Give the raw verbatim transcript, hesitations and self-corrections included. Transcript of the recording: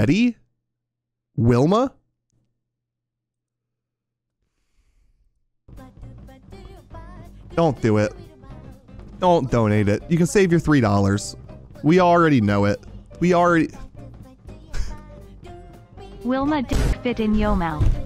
Already? Wilma? Don't do it. Don't donate it. You can save your three dollars. We already know it. We already... Wilma dick fit in yo mouth.